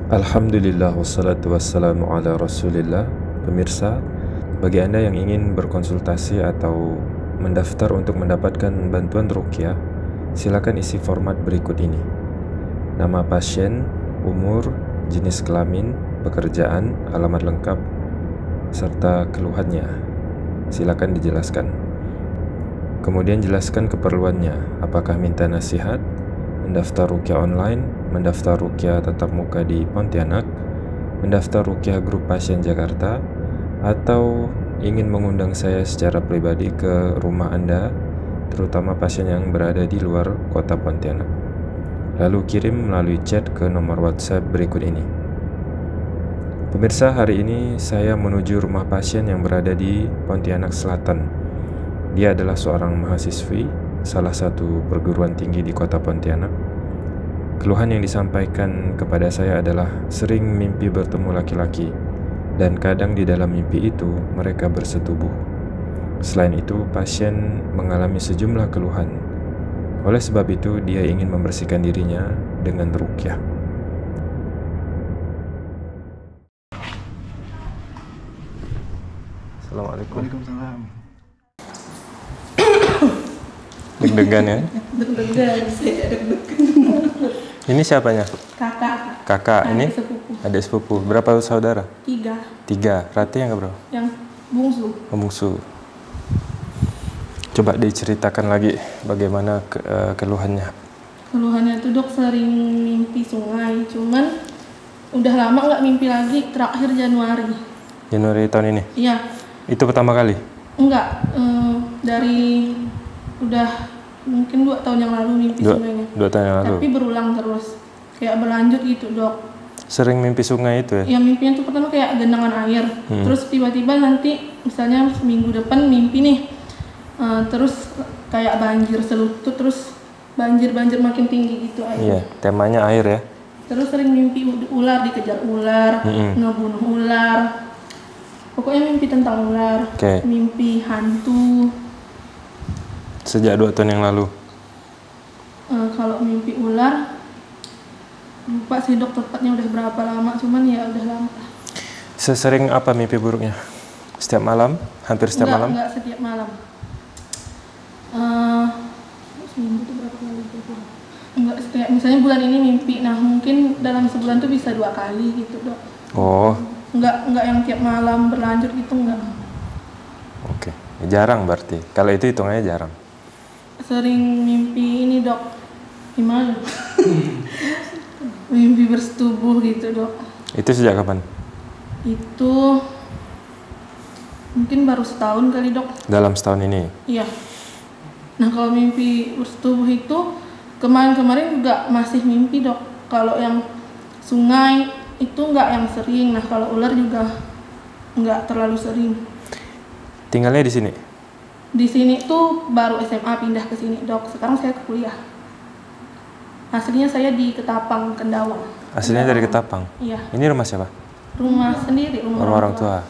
Alhamdulillah wassalatu wassalamu ala rasulillah. Pemirsa, bagi Anda yang ingin berkonsultasi atau mendaftar untuk mendapatkan bantuan ruqyah, silakan isi format berikut ini: nama pasien, umur, jenis kelamin, pekerjaan, alamat lengkap, serta keluhannya. Silakan dijelaskan. Kemudian jelaskan keperluannya, apakah minta nasihat, mendaftar ruqyah online, mendaftar ruqyah tatap muka di Pontianak, mendaftar ruqyah grup pasien Jakarta, atau ingin mengundang saya secara pribadi ke rumah Anda, terutama pasien yang berada di luar kota Pontianak. Lalu kirim melalui chat ke nomor WhatsApp berikut ini. Pemirsa, hari ini saya menuju rumah pasien yang berada di Pontianak Selatan. Dia adalah seorang mahasiswi salah satu perguruan tinggi di kota Pontianak. Keluhan yang disampaikan kepada saya adalah sering mimpi bertemu laki-laki, dan kadang di dalam mimpi itu mereka bersetubuh. Selain itu, pasien mengalami sejumlah keluhan. Oleh sebab itu, dia ingin membersihkan dirinya dengan ruqyah. Assalamualaikum. Waalaikumsalam. Deg-degan ya? Deg-degan, saya deg-degan. Ini siapanya? Kakak. Kakak, ini? Sepupu. Adik sepupu. Berapa saudara? 3. 3. Rati yang keberapa? Yang bungsu. Bungsu. Coba diceritakan lagi bagaimana keluhannya. Keluhannya itu dok sering mimpi sungai, cuman udah lama nggak mimpi lagi, terakhir Januari. Januari tahun ini? Iya. Itu pertama kali? Enggak, dari udah mungkin 2 tahun yang lalu mimpi sungainya. 2 tahun yang lalu? Tapi berulang terus, kayak berlanjut gitu dok. Sering mimpi sungai itu ya? Ya mimpinya tuh pertama kayak genangan air, terus tiba-tiba nanti misalnya minggu depan mimpi nih, terus kayak banjir selutut, terus banjir makin tinggi gitu air. Iya, temanya air ya? Terus sering mimpi ular, dikejar ular, ngebunuh ular. Pokoknya mimpi tentang ular, mimpi hantu. Sejak 2 tahun yang lalu? Kalau mimpi ular, lupa sih dok tepatnya udah berapa lama, cuman ya udah lama. Sesering apa mimpi buruknya? Setiap malam? Hampir setiap malam? Enggak setiap malam. Seminggu tuh berapa kali gitu? Enggak, kayak misalnya bulan ini mimpi, nah mungkin dalam sebulan tuh bisa 2 kali gitu dok. Oh. Enggak yang tiap malam berlanjut gitu, enggak. Oke, jarang berarti. Kalau itu hitungannya jarang. Sering mimpi ini dok, gimana? Mimpi bersetubuh gitu dok. Itu sejak kapan? Itu mungkin baru setahun kali dok. Dalam setahun ini? Iya. Nah kalau mimpi bersetubuh itu kemarin juga masih mimpi dok. Kalau yang sungai itu nggak yang sering. Nah kalau ular juga nggak terlalu sering. Tinggalnya di sini? Di sini tuh baru SMA pindah ke sini dok. Sekarang saya ke kuliah. Aslinya saya di Ketapang, Kendawang. Aslinya dari Ketapang? Iya. Ini rumah siapa? Rumah sendiri, rumah orang tua.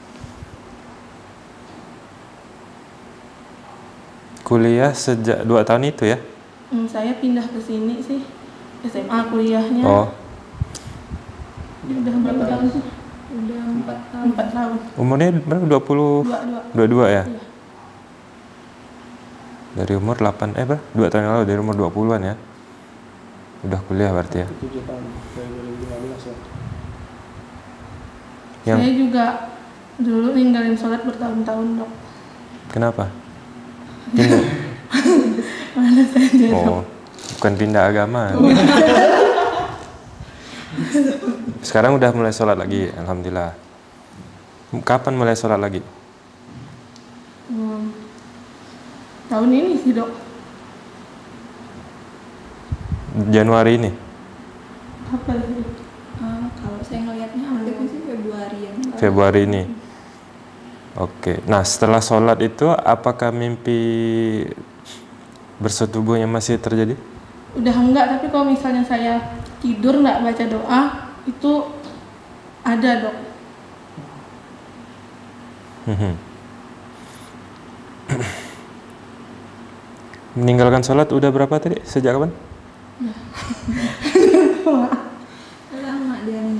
Kuliah sejak 2 tahun itu ya? Saya pindah ke sini sih. SMA kuliahnya. Oh. Ini udah berapa tahun sih? Udah 4 tahun. 4 tahun. Umurnya berapa? 22 ya? Iya. Dari umur 8, berapa? 2 tahun yang lalu, dari umur 20-an ya? Udah kuliah berarti ya? 7 tahun, dari 2015 ya. Saya juga dulu ninggalin sholat bertahun-tahun dok. Kenapa? Pindah? Mana saja dok. Oh, bukan pindah agama. Sekarang udah mulai sholat lagi, alhamdulillah. Kapan mulai sholat lagi? Tahun ini sih dok. Januari ini? Apa sih? Kalau saya ngelihatnya aktifnya sih Februarian. Februari ini. Oke. Nah, setelah sholat itu apakah mimpi bersetubuhnya masih terjadi? Udah enggak, tapi kalau misalnya saya tidur nggak baca doa itu ada dok. Meninggalkan sholat udah berapa tadi? Sejak kapan? Lama dia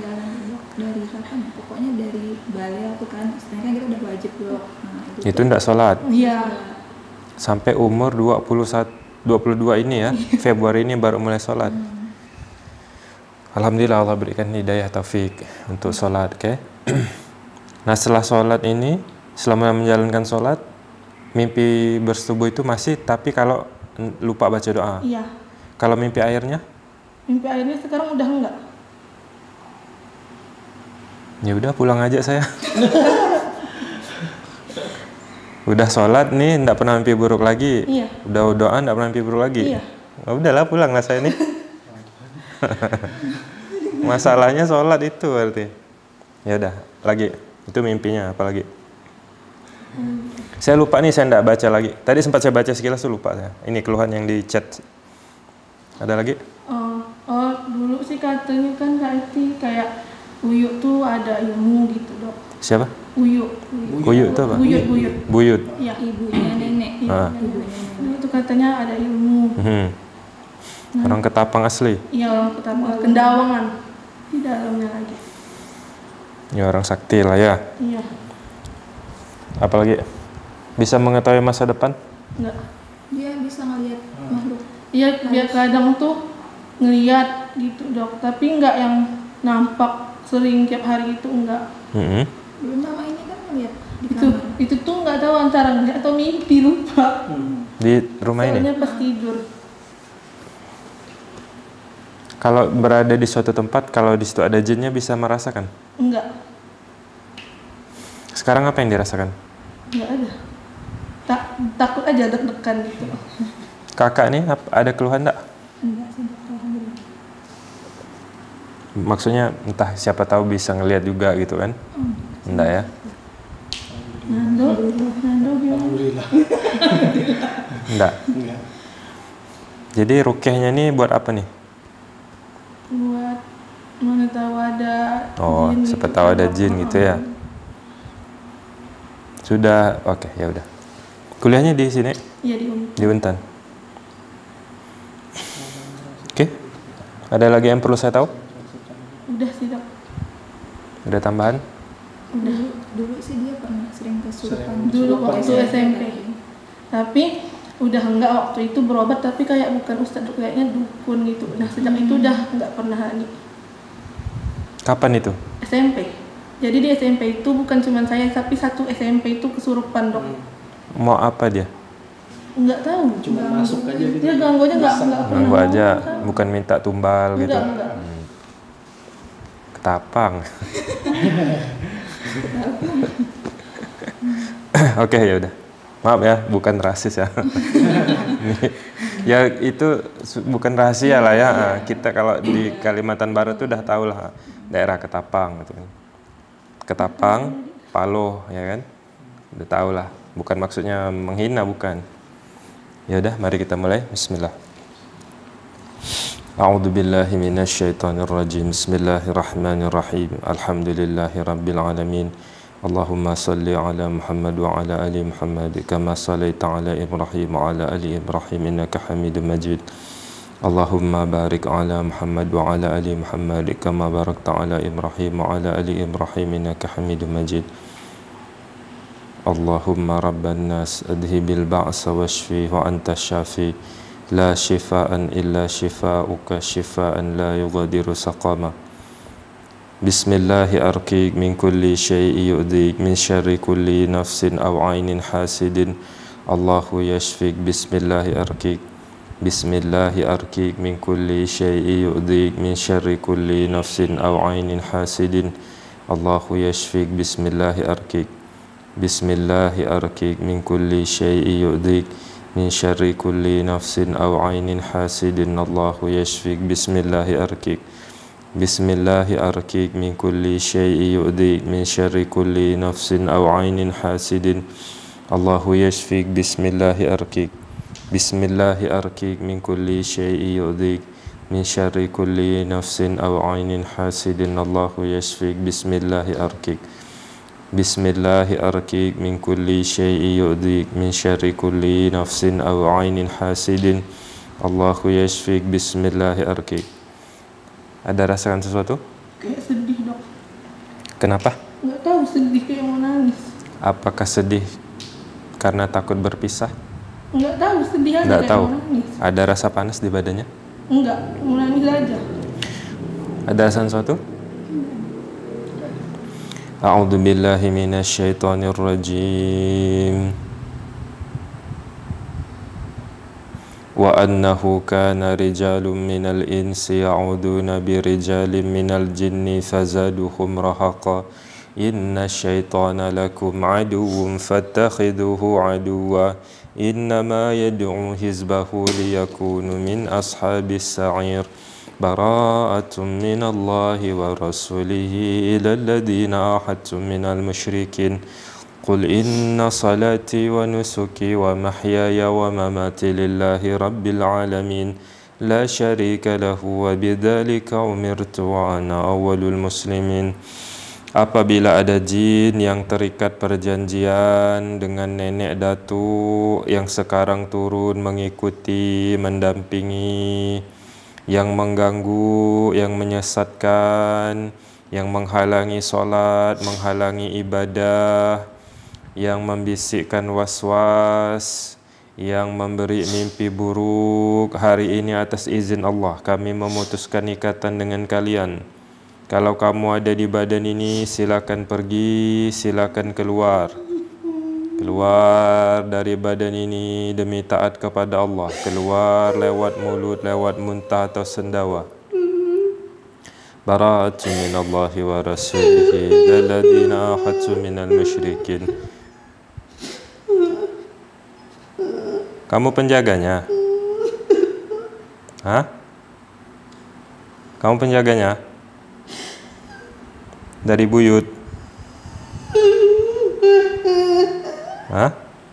pokoknya dari balai tuh kan, sedangkan kita udah wajib dok. Nah, Itu enggak sholat Iya. sampai umur 22 ini ya. Februari ini baru mulai sholat. Alhamdulillah Allah berikan hidayah taufik untuk sholat, oke? Nah setelah sholat ini, selama menjalankan sholat, mimpi bersetubuh itu masih, tapi kalau lupa baca doa. Iya. Kalau mimpi airnya? Mimpi airnya sekarang udah enggak. Ya udah pulang aja saya. Udah sholat nih, enggak pernah mimpi buruk lagi. Iya. Udah doa, enggak pernah mimpi buruk lagi. Iya. Oh, udahlah pulang lah saya nih. Masalahnya sholat itu berarti. Ya udah, lagi. Itu mimpinya apalagi? Saya lupa nih, saya enggak baca lagi. Tadi sempat saya baca sekilas tuh lupa saya. Ini keluhan yang di chat. Ada lagi? Oh, dulu sih katanya kan Kak Eti kayak Uyuk tuh ada ilmu gitu dok. Siapa? Uyuk. Uyuk itu apa? Buyut. Buyut. Iya. Ibunya nenek. Ah. Ibunya nenek. Itu katanya ada ilmu. Orang Ketapang asli. Iya, orang pertama Kendawangan di dalamnya lagi. Ya orang sakti lah ya. Iya. Apalagi? Bisa mengetahui masa depan? Enggak. Dia bisa ngelihat makhluk. Iya, dia kadang tuh ngeliat gitu dok, tapi enggak yang nampak sering tiap hari itu enggak. Dulu mama ini kan ngelihat di Itu kamar. itu tuh enggak tahu antara ngeliat atau mimpi, lupa. Di rumah ini? Soalnya pas tidur. Kalau berada di suatu tempat, kalau di situ ada jinnya bisa merasakan? Enggak. Sekarang apa yang dirasakan? Enggak ada. Takut aja deg-degan gitu. Kakak nih ada keluhan enggak? Enggak sih dokter, alhamdulillah. Maksudnya entah siapa tahu bisa ngelihat juga gitu kan? Enggak ya? Nando gimana? Alhamdulillah. Enggak. Enggak. Jadi rukyahnya nih buat apa nih? Buat mana tahu ada Oh, jin siapa gitu. tahu ada jin gitu ya. Sudah, oke, ya udah. Kuliahnya di sini, Iya di Uni. di Untan. Oke. Ada lagi yang perlu saya tahu? Udah sih dok. Ada tambahan? Dulu sih dia pernah sering kesurupan. Dulu waktu SMP. SMP. Tapi udah enggak, waktu itu berobat tapi kayak bukan ustadz, kayaknya dukun gitu. Nah sejak itu udah enggak pernah lagi. Kapan itu? SMP. Jadi di SMP itu bukan cuma saya, tapi satu SMP itu kesurupan dok. Mau apa dia? Enggak tahu. Cuma masuk aja gitu. Dia gangguannya enggak pernah. Ganggu aja, tahu. bukan minta tumbal gitu. Enggak. Ketapang. Oke, ya udah. Maaf ya, bukan rasis ya. Ya itu bukan rahasia lah ya. Kita kalau di Kalimantan Barat tuh udah tahu lah daerah Ketapang gitu kan. Ketapang, Paloh ya kan. Udah tahu lah. Bukan maksudnya menghina, bukan. Ya udah, mari kita mulai. Bismillah. A'udzu billahi minasyaitonir rajim. Bismillahirrahmanirrahim. Alhamdulillahi rabbil alamin. Allahumma salli ala Muhammad wa ala ali Muhammad kama sallaita ala Ibrahim wa ala ali Ibrahim innaka Hamidum Majid. Allahumma barik ala Muhammad wa ala ali Muhammad kama barakta ala Ibrahim wa ala ali Ibrahim innaka Hamidum Majid. Allahumma rabban nas adhibil ba'sa washfi wa anta syafi la shifaan illa shifauka shifaan la yughadiru saqama. Bismillahi arqiq min kulli syai'i yu'dik min syarri kulli nafsin aw ainin hasidin Allahu yashfik. Bismillahi arqiq. Bismillahi arqiq min kulli syai'i yu'dik min syarri kulli nafsin aw ainin hasidin Allahu yashfik. Bismillahi arqiq. Bismillahi arqiq min kulli syai'i yu'dik min syarri kulli nafsin aw ainin hasidin Allahu yashfik. Bismillahi arqiq. Bismillahi arqiq min kulli syai'i yu'dik min syarri kulli nafsin aw ainin hasidin Allahu yashfik. Bismillahi arqiq. Bismillahi arqiq min kulli syai'i yu'dik min syarri kulli nafsin aw ainin hasidin Allahu yashfik. Bismillahi arqiq. Bismillahi arqiq min kulli syai'i yu'dik min syarri kulli nafsin aw ainin hasidin Allahu yashfik. Bismillahi arqiq. Ada rasakan sesuatu? Kayak sedih dok. Kenapa? Nggak tahu, sedih kayak mau nangis. Apakah sedih karena takut berpisah? Nggak tahu, sedih aja Nggak kayak tahu. mau nangis. Ada rasa panas di badannya? Enggak, mau nangis aja. Ada rasa sesuatu? A'udzu billahi minasyaitonir rajim. Wa annahu kana rijalun minal insi ya'uduna birijalin minal jinni fazaduhum rahaqa. Inna syaitana lakum aduwwun fattakhiduhu aduwwa. Innama yad'u hizbahu liyakunu min ashabis sa'ir. Bara'atun minallahi wa rasulihi ila alladhina ahadtum minal musyrikin. Qul inna salati wa nusuki wa mahyaya wa mamati lillahi rabbil alamin. La syarika lahu wa bidzalika umirtu wa ana awwalul muslimin. Apabila ada jin yang terikat perjanjian dengan nenek datuk yang sekarang turun mengikuti, mendampingi, yang mengganggu, yang menyesatkan, yang menghalangi solat, menghalangi ibadah, yang membisikkan was-was, yang memberi mimpi buruk, hari ini atas izin Allah kami memutuskan ikatan dengan kalian. Kalau kamu ada di badan ini, silakan pergi, silakan keluar. Keluar dari badan ini demi taat kepada Allah. Keluar lewat mulut, lewat muntah atau sendawa. Bara'atun minallahi wa rasulihi lilladzina ahadtum minal musyrikin. Kamu penjaganya? Hah? Kamu penjaganya? Dari buyut? Hah?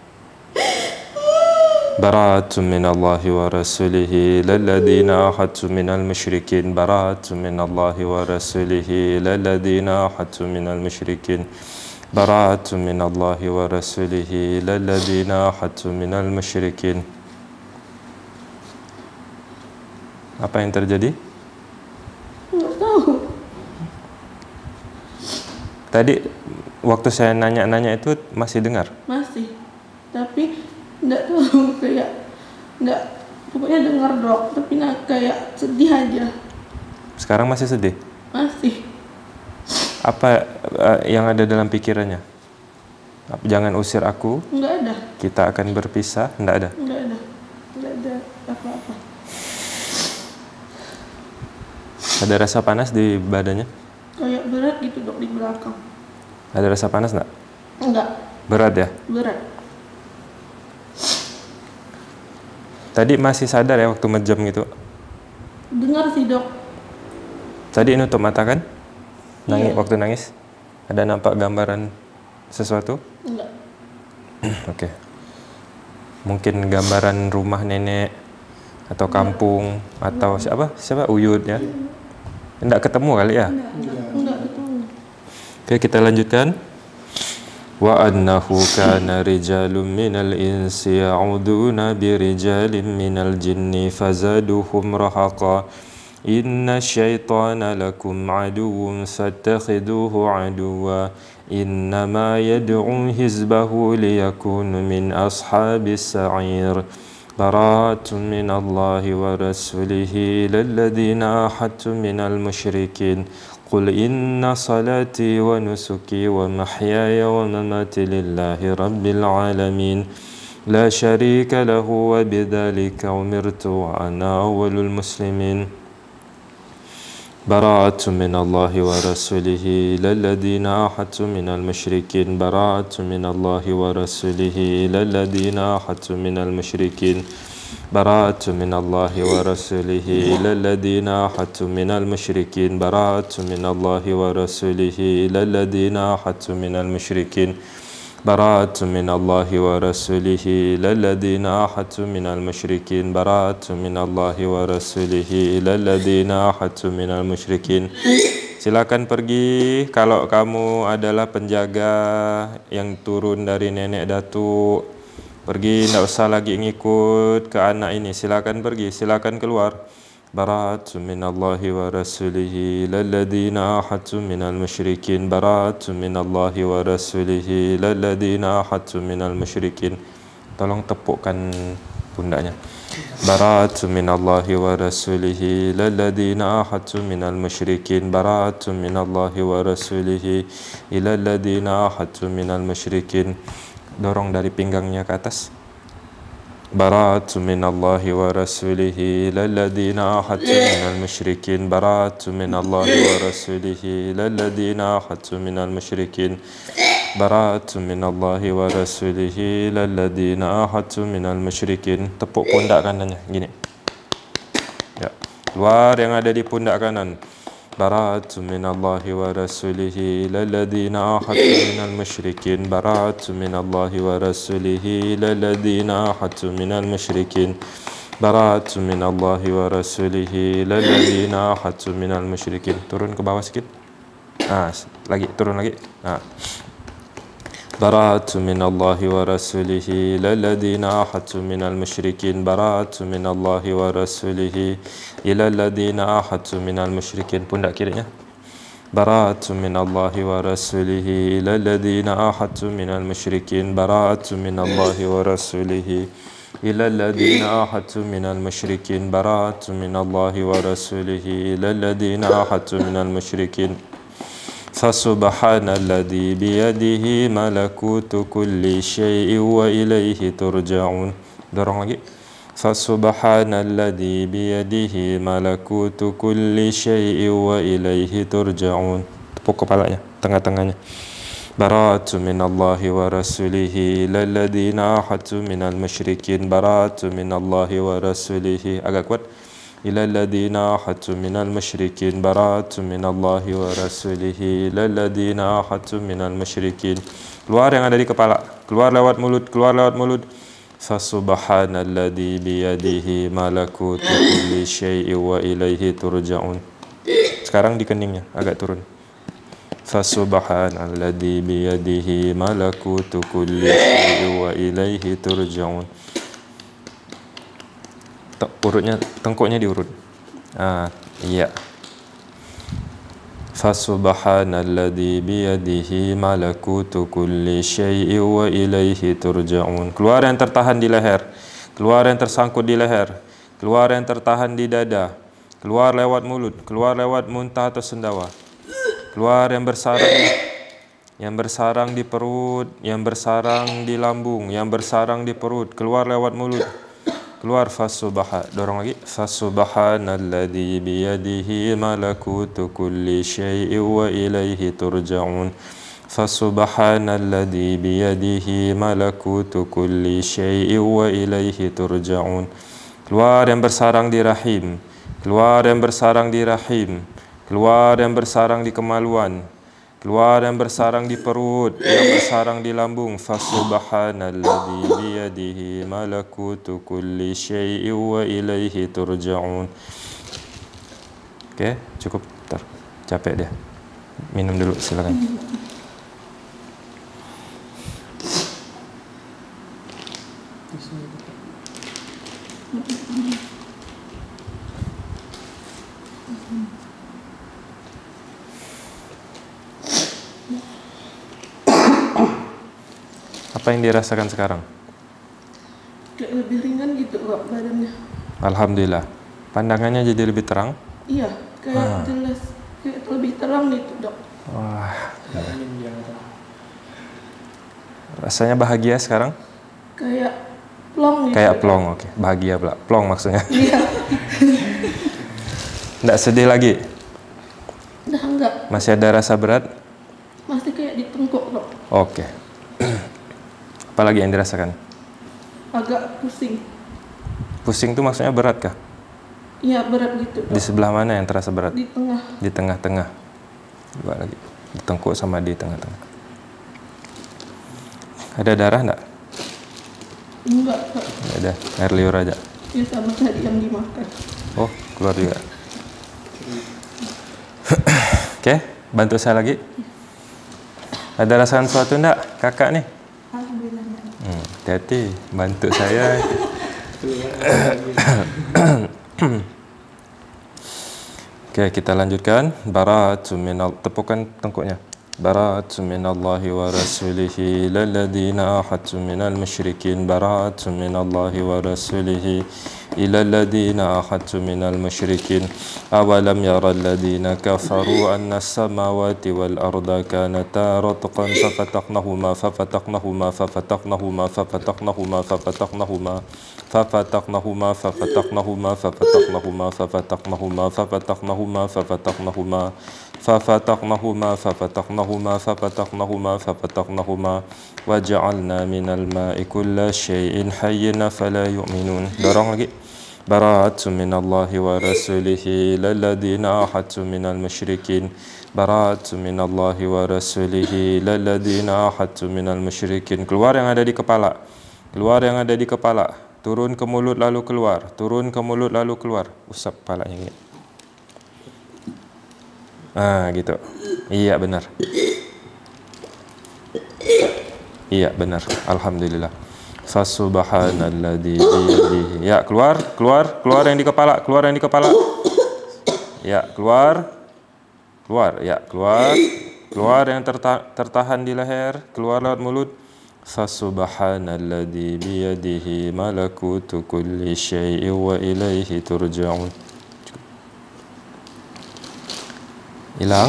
Bara'atun minallahi wa rasulihi lilladzina ahadtum minal musyrikin. Bara'atun minallahi wa rasulihi lilladzina ahadtum minal musyrikin. Bara'atun minallahi wa rasulihi lilladzina ahadtum minal musyrikin. Apa yang terjadi? Nggak tahu. Tadi waktu saya nanya-nanya itu masih dengar? Masih. Tapi nggak tahu, kayak nggak, pokoknya dengar dok, tapi kayak sedih aja. Sekarang masih sedih? Masih. Apa yang ada dalam pikirannya? Jangan usir aku, Nggak ada. kita akan berpisah. Nggak ada? Nggak ada. Nggak ada apa-apa. Ada rasa panas di badannya? Kayak berat gitu dok di belakang. Ada rasa panas nggak? Enggak. Berat ya? Berat. Tadi masih sadar ya waktu menjam gitu? Dengar sih dok. Tadi nutup mata kan? Nangis, Iya. waktu nangis? Ada nampak gambaran sesuatu? Enggak. Oke. Mungkin gambaran rumah nenek atau kampung atau siapa Uyut ya? Enggak ketemu kali ya? Enggak ketemu. Oke, kita lanjutkan. Wa annahu kana rijalun minal insi ya'uduna birijalin minal jinni fazaduhum rahaqa. Inna syaitana lakum aduwwun fattakhiduhu aduwwa. Innama yad'u hizbahu liyakunu min ashabis sa'ir. Bara'atun minallahi wa rasulihi lilladzina ahadtum minal musyrikin. Qul inna salati wa nusuki wa mahyaya wa mamati lillahi rabbil alamin. La syarika lahu wa bidzalika umirtu wa ana awwalul muslimin. Bara'atun minallahi wa rasulihi lilladzina ahadtum minal musyrikin. Bara'atun minallahi wa rasulihi lilladzina ahadtum minal musyrikin. Bara'atun minallahi wa rasulihi lilladzina ahadtum minal musyrikin. Bara'atun minallahi wa rasulihi lilladzina ahadtum minal musyrikin. Bara'atun minallahi wa rasulihi lilladzina ahadtum minal musyrikin. Bara'atun minallahi wa rasulihi lilladzina ahadtum minal musyrikin. Silakan pergi kalau kamu adalah penjaga yang turun dari nenek datuk. Pergi, tidak usah lagi ngikut ke anak ini. Silakan pergi, silakan keluar. براءة من الله ورسوله إلى الذين عاهدتم من المشركين براءة من الله ورسوله إلى الذين عاهدتم من المشركين. Tolong tepukkan pundaknya. براءة من الله ورسوله إلى الذين عاهدتم من المشركين براءة من الله ورسوله إلى الذين عاهدتم من المشركين. Dorong dari pinggangnya ke atas. براءة من الله ورسوله إلى الذين عاهدتم من المشركين براءة من الله ورسوله إلى الذين عاهدتم من المشركين براءة من الله ورسوله إلى الذين عاهدتم من المشركين. Tepuk pundak kanannya gini. Ya. Keluar yang ada di pundak kanan. براءة من الله ورسوله إلى الذين عاهدتم من المشركين براءة من الله ورسوله إلى الذين عاهدتم من المشركين براءة من الله ورسوله إلى الذين عاهدتم من المشركين. Turun ke bawah sikit. Lagi turun lagi. براءة من الله ورسوله إلى الذين عاهدتم من المشركين براءة من الله ورسوله إلى الذين عاهدتم من المشركين. Pundak kirinya. براءة من الله ورسوله إلى الذين عاهدتم من المشركين براءة من الله ورسوله إلى الذين عاهدتم من المشركين براءة من الله ورسوله إلى الذين عاهدتم من المشركين. فسبحان الذي بيده ملكوت كل شيء وإليه ترجعون. Dorong lagi. فسبحان الذي بيده ملكوت كل شيء وإليه ترجعون. Tepuk kepalanya, tengah-tengahnya. براءة من الله ورسوله إلى الذين عاهدتم من المشركين براءة من الله ورسوله. Agak kuat. إلى الذين عاهدتم من المشركين براءة من الله ورسوله إلى الذين عاهدتم من المشركين. Keluar yang ada di kepala, keluar lewat mulut, keluar lewat mulut. فسبحان الذي بيده ملكوت كل شيء وإليه ترجعون. Sekarang di keningnya agak turun. فسبحان الذي بيده ملكوت كل شيء وإليه ترجعون. Urutnya, tengkuknya diurut. Iya. Fasubhanalladzi biyadihi malakutu kulli syai'in wa ilaihi turja'un. Keluar yang tertahan di leher, keluar yang tersangkut di leher, keluar yang tertahan di dada, keluar lewat mulut, keluar lewat muntah atau sendawa, keluar yang bersarang di perut, yang bersarang di lambung, yang bersarang di perut, keluar lewat mulut. Keluar. Dorong lagi. Fasubhanalladzi biyadihi malakutu kulli syai'in wa ilaihi turja'un. Fasubhanalladzi biyadihi malakutu kulli syai'in wa ilaihi turja'un. Keluar yang bersarang di rahim, keluar yang bersarang di rahim, keluar yang bersarang di kemaluan, keluar yang bersarang di perut, yang bersarang di lambung. Fasubhanalladzi biyadihi malakutu kulli syai'in wa ilaihi turja'un. Oke, cukup. Capek dia. Minum dulu, silakan. Apa yang dirasakan sekarang? Kayak lebih ringan gitu kok badannya. Alhamdulillah. Pandangannya jadi lebih terang? Iya, kayak jelas, kayak lebih terang gitu, Dok. Wah. Rasanya bahagia sekarang? Kayak plong gitu. Kayak plong, oke. Bahagia pula. Plong maksudnya. Iya. Nggak sedih lagi? Udah enggak. Masih ada rasa berat? Masih kayak di tengkuk, Dok. Oke. Apa lagi yang dirasakan? Agak pusing. Pusing itu maksudnya berat kah? Iya, berat gitu, Dok. Di sebelah mana yang terasa berat? Di tengah. Di tengah-tengah. Coba lagi. Di tengkuk sama di tengah-tengah. Ada darah enggak? Enggak, Kak. Nggak ada. Air liur aja. Ya sama tadi yang dimakan. Oh, keluar juga. Oke, bantu saya lagi. Ada rasakan sesuatu enggak, kakak nih? Alhamdulillah. Hati-hati, bantu saya. Oke, kita lanjutkan. Bara'atun minal, tepukan tengkuknya. Bara'atun minallahi wa rasulihi lalladzina ahadtum minal musyrikin. Bara'atun minallahi wa rasulihi ila alladzina ahadtum minal musyrikin. Awalam yara alladzina kafaru anna as-samawati wal arda kanata ratqan fafataqnahuma fafataqnahuma fafataqnahuma fafataqnahuma fafataqnahuma ففتقناهما ففتقناهما ففتقناهما ففتقناهما ففتقناهما ففتقناهما ففتقناهما ففتقناهما ففتقناهما ففتقناهما وجعلنا من الماء كل شيء حي فلا يؤمنون. Dorong lagi. Bara'atun minallahi wa rasulihi lalladzina ahadtum minal musyrikin. Bara'atun minallahi wa rasulihi lalladzina ahadtum minal musyrikin. Keluar yang ada di kepala. Keluar yang ada di kepala. Turun ke mulut lalu keluar. Turun ke mulut lalu keluar. Usap kepalanya gitu. Gitu. Iya benar. Iya benar. Alhamdulillah. Fasubhanalladzi biyadihi. Ya, keluar yang di kepala, keluar yang di kepala. Ya, keluar. Ya, keluar yang tertahan di leher, keluar lewat mulut. Fasubhanalladzi biyadihi malakutu kulli syai'in wa ilaihi turja'un. Hilang?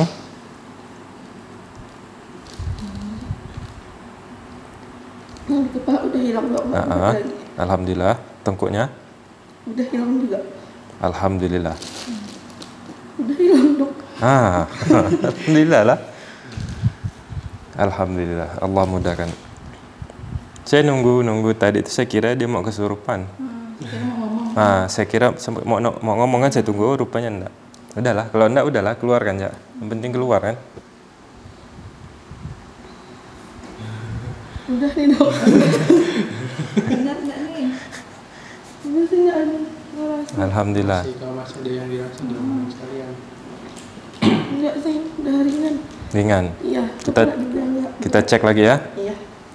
Di kepala udah hilang dok. Alhamdulillah. Tengkuknya? Udah hilang juga. Alhamdulillah. Udah hilang dok. Alhamdulillah lah. Alhamdulillah. Allah mudahkan. Saya nunggu tadi itu saya kira dia mau kesurupan. Saya kira mau ngomong kan, saya tunggu, rupanya enggak. Udahlah, kalau enggak udahlah, keluarkan ya. Yang penting keluar kan. Udah nih dok. Ingat nggak nih? Masih nggak ada ngerasa. Alhamdulillah. Kalau masih ada yang dirasa diomongin sekalian. Enggak sih, udah ringan. Ringan. Iya. Kita cek lagi ya. Iya.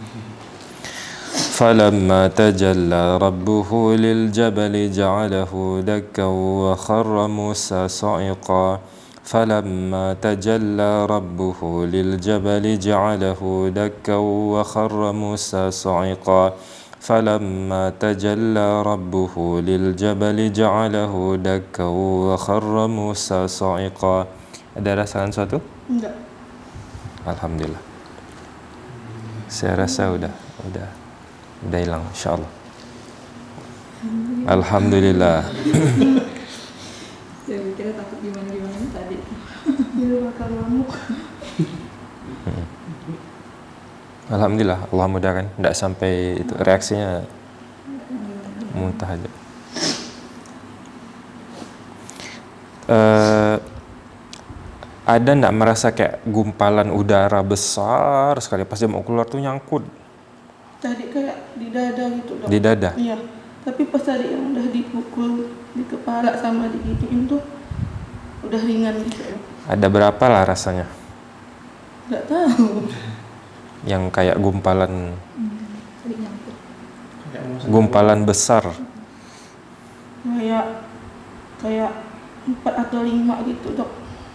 فلما تجلى ربه للجبل جعله دكا وخر موسى صعقا فلما تجلى ربه للجبل جعله دكا وخر موسى صعقا فلما تجلى ربه للجبل جعله دكا وخر موسى صعقا. Ada rasakan sesuatu? Enggak. Alhamdulillah. Saya rasa udah hilang insyaallah. Alhamdulillah. Saya kira takut gimana tadi. Dia bakal ngamuk. Alhamdulillah, Allah mudahkan. Tidak sampai itu reaksinya muntah aja. Ada nggak merasa kayak gumpalan udara besar sekali pas dia mau keluar tuh nyangkut? Tadi kayak di dada gitu dok. Di dada? Iya. Tapi pas tadi yang udah dipukul di kepala sama digituin tuh udah ringan gitu. Ada berapa lah rasanya? Nggak tahu. Yang kayak gumpalan Sering nyangkut. gumpalan besar. Kayak 4 atau 5 gitu dok.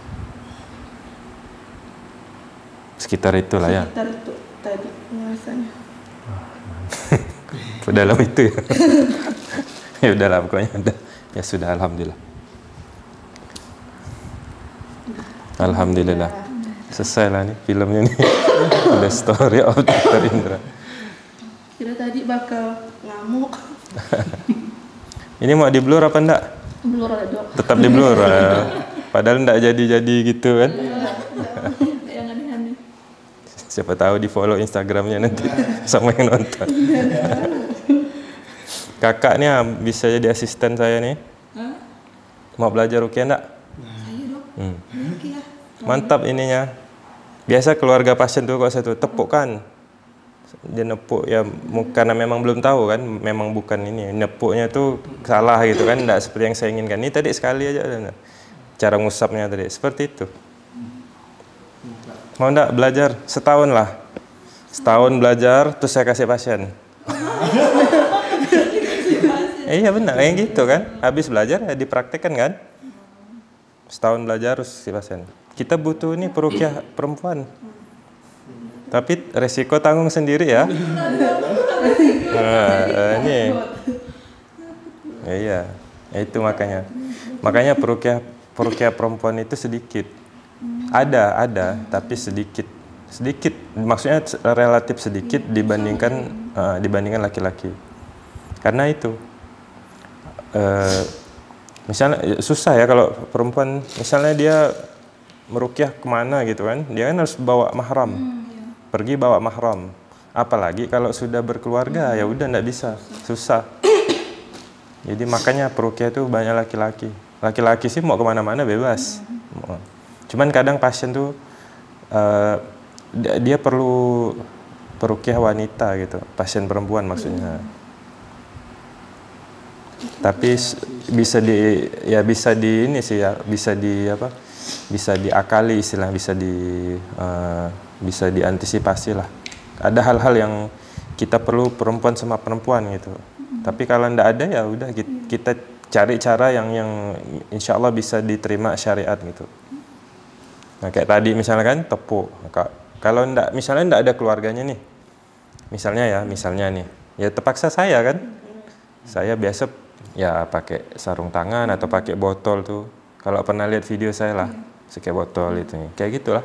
Sekitar itulah ya. Sekitar itu tadi rasanya. Dalam itu ya. Ya udahlah pokoknya udah. Ya sudah, alhamdulillah. Alhamdulillah. Selesai lah nih filmnya nih. The Story of Dr. Indra. Kira tadi bakal ngamuk. Ini mau di blur apa enggak? Blur ada dok. Tetap di blur. Padahal enggak jadi gitu kan. Yang aneh-aneh. Siapa tahu di follow Instagramnya nanti sama yang nonton. Kakak nih bisa jadi asisten saya nih. Hah? Mau belajar ruqyah enggak? Saya dok. Ruqyah. Mantap ininya. Biasa keluarga pasien tuh kalau saya tuh tepuk kan. Dia nepuk ya karena memang belum tahu kan, memang bukan ini. Nepuknya tuh salah gitu kan, enggak seperti yang saya inginkan. Ini tadi sekali aja cara ngusapnya tadi seperti itu. Mau enggak belajar setahun lah. Setahun belajar terus saya kasih pasien. Iya benar, kayak gitu kan. Habis belajar ya dipraktekkan kan. setahun belajar harus si pasien. Kita butuh ini peruqyah perempuan. Tapi resiko tanggung sendiri ya. Nah, ini. Iya, itu makanya. Makanya peruqyah perempuan itu sedikit. Ada, tapi sedikit. Maksudnya relatif sedikit dibandingkan laki-laki. Karena itu misalnya susah ya kalau perempuan, misalnya dia meruqyah kemana gitu kan, dia kan harus bawa mahram, pergi bawa mahram. Apalagi kalau sudah berkeluarga, ya udah nggak bisa, susah. Jadi makanya peruqyah itu banyak laki-laki. Laki-laki sih mau kemana-mana bebas. Cuman kadang pasien tuh dia perlu peruqyah wanita gitu, pasien perempuan maksudnya. Tapi bisa diakali istilah, bisa diantisipasi lah. Ada hal-hal yang kita perlu perempuan sama perempuan gitu. Tapi kalau ndak ada ya udah kita cari cara yang insya Allah bisa diterima syariat gitu. Nah kayak tadi misalnya kan tepuk. Kalau misalnya ndak ada keluarganya nih, misalnya nih, ya terpaksa saya kan. Saya biasa ya pakai sarung tangan atau pakai botol tuh. Kalau pernah lihat video saya lah, pakai botol itu, kayak gitulah.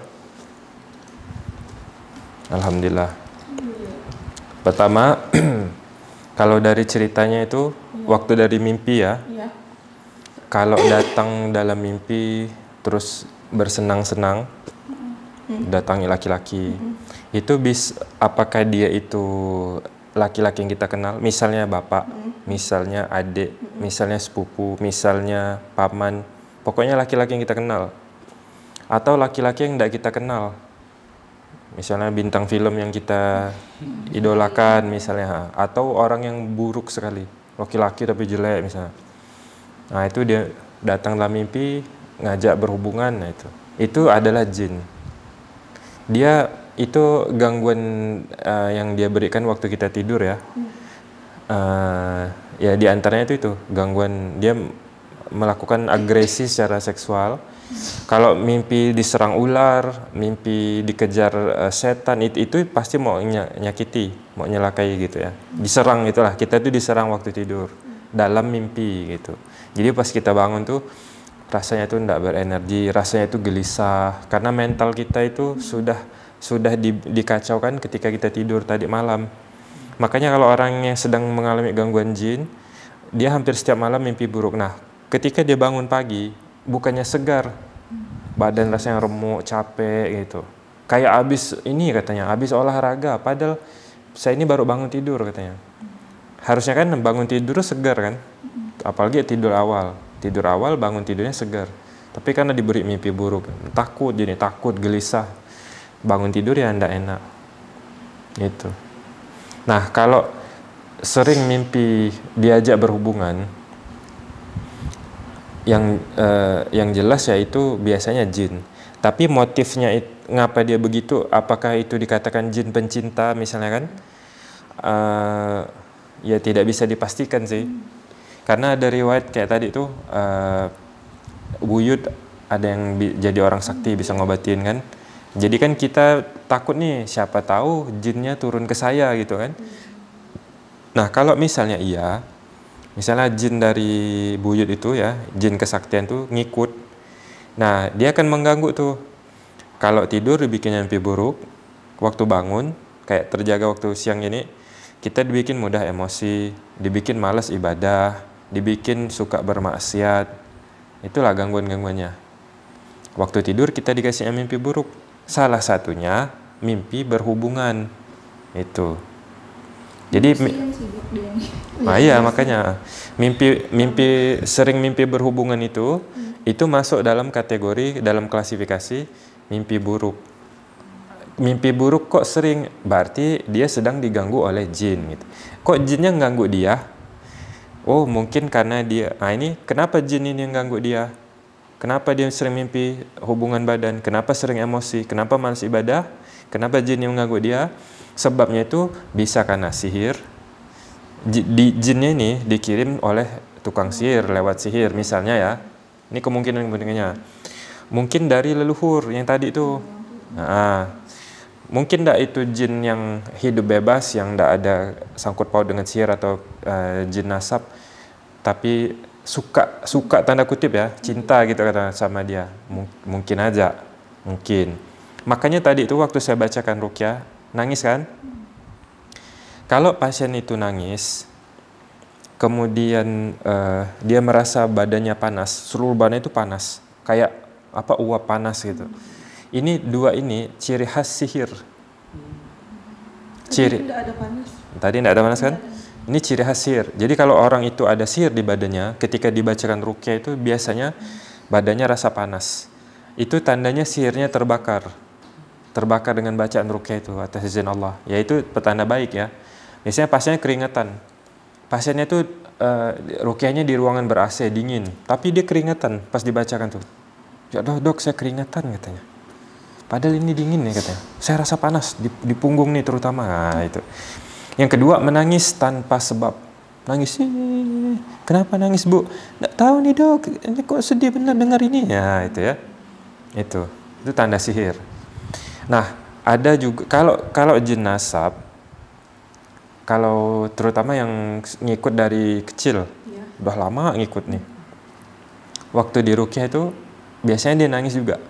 Alhamdulillah. Pertama, kalau dari ceritanya itu, waktu dari mimpi ya. Kalau datang dalam mimpi terus bersenang-senang, datangi laki-laki, itu apakah dia itu laki-laki yang kita kenal, misalnya bapak, misalnya adik, misalnya sepupu, misalnya paman, pokoknya laki-laki yang kita kenal, atau laki-laki yang tidak kita kenal, misalnya bintang film yang kita idolakan misalnya, atau orang yang buruk sekali, laki-laki tapi jelek misalnya. Nah itu dia datang dalam mimpi ngajak berhubungan, nah itu adalah jin. Dia itu gangguan yang dia berikan waktu kita tidur ya. Ya di antaranya itu gangguan, dia melakukan agresi secara seksual. Kalau mimpi diserang ular, mimpi dikejar setan, itu pasti mau nyakiti, mau nyelakai gitu ya. Diserang itulah, kita itu diserang waktu tidur dalam mimpi gitu. Jadi pas kita bangun tuh rasanya tuh enggak berenergi, rasanya itu gelisah karena mental kita itu sudah dikacaukan ketika kita tidur tadi malam. Makanya kalau orang yang sedang mengalami gangguan jin, dia hampir setiap malam mimpi buruk. Nah, ketika dia bangun pagi, bukannya segar, badan rasanya remuk, capek gitu. Kayak habis olahraga, padahal saya ini baru bangun tidur katanya. Harusnya kan bangun tidur segar kan, apalagi tidur awal bangun tidurnya segar. Tapi karena diberi mimpi buruk, takut, gelisah, bangun tidur ya ndak enak gitu. Nah kalau sering mimpi diajak berhubungan, yang jelas ya itu biasanya jin. Tapi motifnya ngapa dia begitu, apakah itu dikatakan jin pencinta misalnya kan, ya tidak bisa dipastikan sih. Karena ada riwayat kayak tadi tuh, buyut ada yang jadi orang sakti bisa ngobatin kan. Jadi kan kita takut nih, siapa tahu jinnya turun ke saya gitu kan. Nah kalau misalnya misalnya jin dari buyut itu ya, jin kesaktian tuh ngikut. Nah dia akan mengganggu tuh. Kalau tidur dibikin mimpi buruk, waktu bangun kayak terjaga waktu siang ini, kita dibikin mudah emosi, dibikin malas ibadah, dibikin suka bermaksiat. Itulah gangguan-gangguannya. Waktu tidur kita dikasih mimpi buruk. Salah satunya mimpi berhubungan. Itu. Jadi iya makanya sering mimpi berhubungan itu masuk dalam kategori, dalam klasifikasi mimpi buruk. Mimpi buruk kok sering, berarti dia sedang diganggu oleh jin gitu. Kok jinnya ganggu dia? Oh mungkin karena dia, nah ini kenapa jin ini yang ganggu dia? Kenapa dia sering mimpi hubungan badan? Kenapa sering emosi? Kenapa malas ibadah? Kenapa jin yang mengganggu dia? Sebabnya itu bisa karena sihir. Jinnya ini dikirim oleh tukang sihir lewat sihir misalnya ya. Ini kemungkinan-kemungkinannya. Mungkin dari leluhur yang tadi itu. Mungkin tidak itu jin yang hidup bebas, yang tidak ada sangkut paut dengan sihir atau jin nasab, tapi suka tanda kutip ya, cinta gitu kata sama dia. Mungkin aja, mungkin. Makanya tadi itu waktu saya bacakan ruqyah, nangis kan? Kalau pasien itu nangis, kemudian dia merasa badannya panas, seluruh badan itu panas, kayak uap panas gitu. Ini dua ini ciri khas sihir. Ciri. Tidak ada panas. Tadi tidak ada panas kan? Ini ciri khas sihir. Jadi kalau orang itu ada sihir di badannya, ketika dibacakan ruqyah itu biasanya badannya rasa panas. Itu tandanya sihirnya terbakar. Terbakar dengan bacaan ruqyah itu atas izin Allah. Yaitu petanda baik ya. Biasanya pasiennya keringetan. Pasiennya itu ruqyahnya di ruangan ber-AC dingin, tapi dia keringetan pas dibacakan tuh. Ya dok, saya keringetan katanya. Padahal ini dingin ya katanya. Saya rasa panas di punggung nih terutama. Nah, itu. Yang kedua, menangis tanpa sebab. Nangis. Kenapa nangis, Bu? Nggak tahu nih, Dok. Ini kok sedih benar dengar ini. Ya, itu ya. Itu tanda sihir. Nah, ada juga kalau jin nasab, kalau terutama yang ngikut dari kecil, udah lama ngikut nih. Waktu di ruqyah itu biasanya dia nangis juga.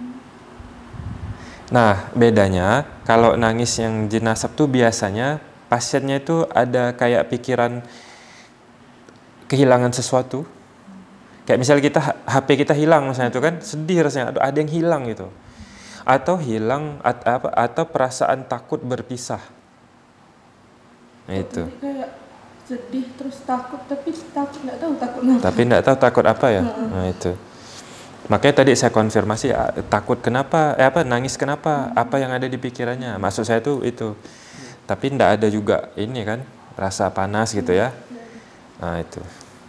Nah, bedanya kalau nangis yang jin nasab tuh biasanya pasiennya itu ada kayak pikiran kehilangan sesuatu. Kayak misalnya HP kita hilang misalnya itu kan, sedih rasanya, ada yang hilang gitu. Atau hilang atau perasaan takut berpisah. Nah, itu. Jadi kayak sedih terus takut, tapi nggak tahu takut apa. Tapi nggak tahu takut apa ya. Nah, itu. Makanya tadi saya konfirmasi takut kenapa, nangis kenapa, apa yang ada di pikirannya. Maksud saya tuh itu. Tapi ndak ada juga ini kan, rasa panas gitu ya. Nah itu.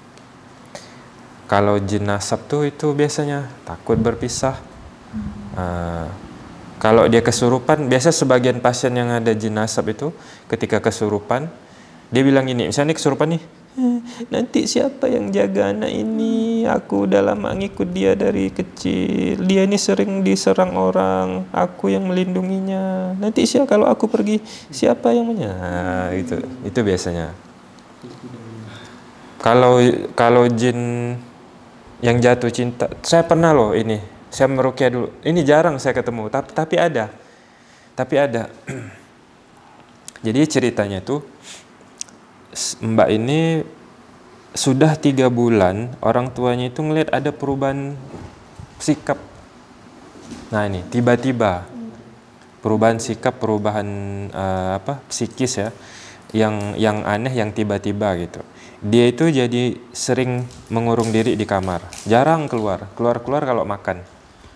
Kalau jin nasab tuh itu biasanya takut berpisah. Kalau dia kesurupan, biasa sebagian pasien yang ada jin nasab itu ketika kesurupan, dia bilang gini, misalnya kesurupan nih, nanti siapa yang jaga anak ini? Aku udah lama ngikut dia dari kecil. Dia ini sering diserang orang. Aku yang melindunginya. Nanti kalau aku pergi, siapa yang nah, itu biasanya. Kalau jin yang jatuh cinta, saya pernah loh ini. Saya meruqyah dulu. Ini jarang saya ketemu, tapi ada. Jadi ceritanya tuh, Mbak ini sudah 3 bulan orang tuanya itu ngelihat ada perubahan sikap. Nah ini tiba-tiba perubahan sikap, perubahan psikis ya, yang aneh, yang tiba-tiba gitu. Dia itu jadi sering mengurung diri di kamar, jarang keluar kalau makan.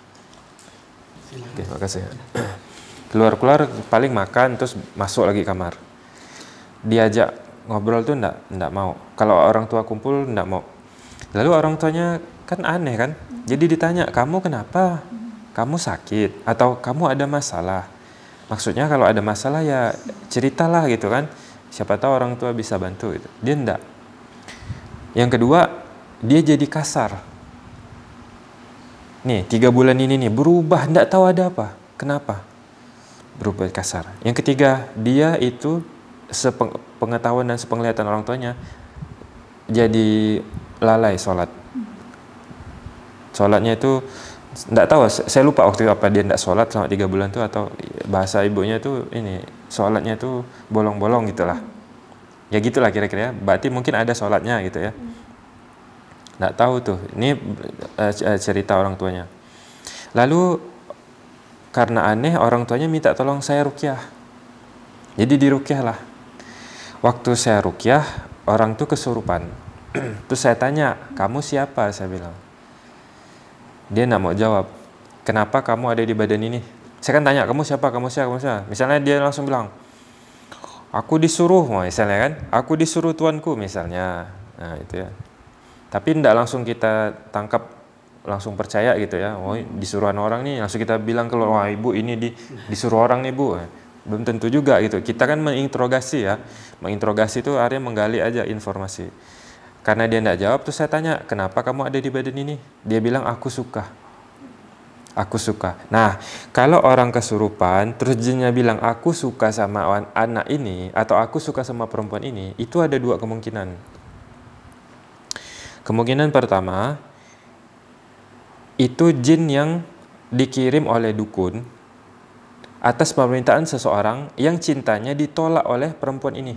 Oke, makasih. Keluar paling makan terus masuk lagi kamar. Diajak ngobrol tuh enggak mau. Kalau orang tua kumpul enggak mau. Lalu orang tuanya kan aneh kan. Jadi ditanya, "Kamu kenapa? Kamu sakit atau kamu ada masalah?" Maksudnya kalau ada masalah ya ceritalah gitu kan. Siapa tahu orang tua bisa bantu gitu. Dia enggak. Yang kedua, dia jadi kasar. Nih, 3 bulan ini nih berubah, enggak tahu ada apa. Kenapa? Berubah kasar. Yang ketiga, dia itu sepengetahuan dan sepenglihatan orang tuanya jadi lalai sholat. Sholatnya itu enggak tahu, saya lupa waktu itu apa dia enggak sholat selama 3 bulan itu, atau bahasa ibunya itu ini sholatnya itu bolong-bolong gitulah. Ya gitulah kira-kira ya. Berarti mungkin ada sholatnya gitu ya. Enggak tahu tuh. Ini cerita orang tuanya. Lalu karena aneh, orang tuanya minta tolong saya ruqyah. Jadi diruqyah lah. Waktu saya ruqyah, orang tuh kesurupan. Terus saya tanya, "Kamu siapa?" saya bilang. Dia nggak mau jawab. "Kenapa kamu ada di badan ini?" Saya kan tanya, "Kamu siapa? Kamu siapa? Kamu siapa?" Misalnya dia langsung bilang, "Aku disuruh," misalnya kan. "Aku disuruh tuanku," misalnya. Nah itu ya. Tapi tidak langsung kita tangkap, langsung percaya gitu ya. Oh disuruhan orang nih, langsung kita bilang kalau, "Wah ibu ini disuruh orang nih bu." Belum tentu juga gitu. Kita kan menginterogasi ya. Menginterogasi itu artinya menggali aja informasi. Karena dia tidak jawab, terus saya tanya, kenapa kamu ada di badan ini? Dia bilang, aku suka. Aku suka. Nah, kalau orang kesurupan, terus jinnya bilang, aku suka sama anak ini, atau aku suka sama perempuan ini, itu ada dua kemungkinan. Kemungkinan pertama, itu jin yang dikirim oleh dukun atas permintaan seseorang yang cintanya ditolak oleh perempuan ini.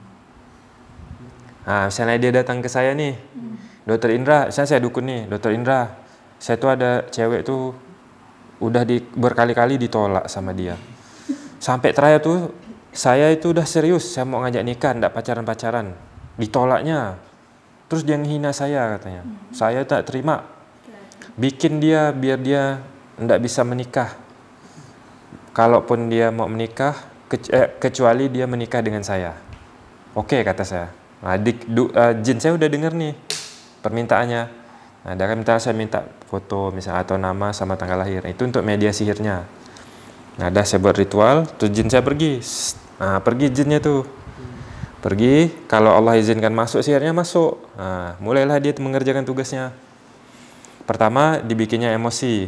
Nah, misalnya dia datang ke saya nih, Dokter Indra, misalnya saya dukun nih, Dokter Indra, saya tuh ada cewek tuh udah berkali-kali ditolak sama dia. Sampai terakhir tuh, saya itu udah serius, saya mau ngajak nikah, enggak pacaran-pacaran. Ditolaknya. Terus dia menghina saya katanya. Saya tak terima. Bikin dia biar dia enggak bisa menikah. Kalaupun dia mau menikah, kecuali dia menikah dengan saya. Oke, kata saya. Nah, jin saya udah dengar nih permintaannya. Nah, dia kan minta saya minta foto misalnya atau nama sama tanggal lahir. Itu untuk media sihirnya. Nah, dah saya buat ritual, terus jin saya pergi. Nah, pergi jinnya tuh. Pergi, kalau Allah izinkan masuk sihirnya masuk. Nah, mulailah dia mengerjakan tugasnya. Pertama, dibikinnya emosi.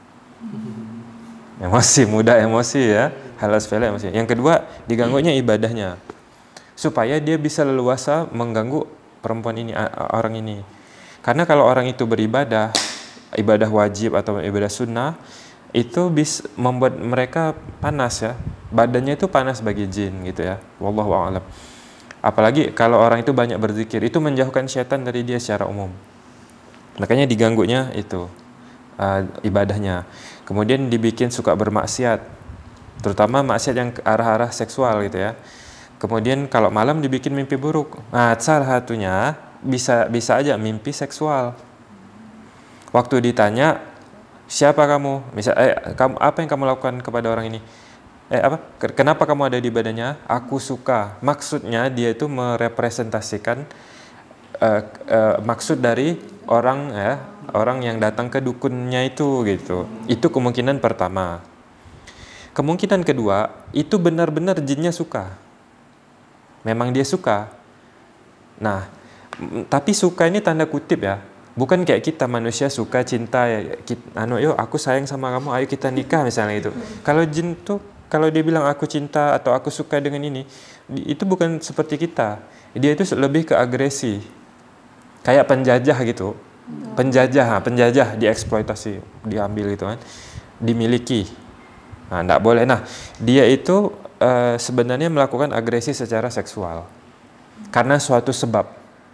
Emosi, mudah emosi ya. Hal sepele emosi. Yang kedua, diganggunya ibadahnya. Supaya dia bisa leluasa mengganggu perempuan ini, orang ini. Karena kalau orang itu beribadah, ibadah wajib atau ibadah sunnah, itu bisa membuat mereka panas ya. Badannya itu panas bagi jin gitu ya. Wallahu a'lam. Apalagi kalau orang itu banyak berzikir, itu menjauhkan syaitan dari dia secara umum. Makanya diganggunya itu ibadahnya. Kemudian dibikin suka bermaksiat, terutama maksiat yang ke arah-arah seksual gitu ya. Kemudian kalau malam dibikin mimpi buruk. Nah, salah satunya bisa aja mimpi seksual. Waktu ditanya, siapa kamu? Kamu apa yang kamu lakukan kepada orang ini? Kenapa kamu ada di badannya? Aku suka. Maksudnya dia itu merepresentasikan maksud dari orang ya, orang yang datang ke dukunnya itu gitu. Itu kemungkinan pertama. Kemungkinan kedua, itu benar-benar jinnya suka. Memang dia suka. Nah, tapi suka ini tanda kutip ya. Bukan kayak kita manusia suka cinta ya. Yuk aku sayang sama kamu, ayo kita nikah misalnya itu. Kalau jin tuh kalau dia bilang aku cinta atau aku suka dengan ini, itu bukan seperti kita. Dia itu lebih ke agresi. Kayak penjajah gitu. Penjajah dieksploitasi, diambil gitu kan. Dimiliki. Nah, enggak boleh. Nah, dia itu sebenarnya melakukan agresi secara seksual karena suatu sebab.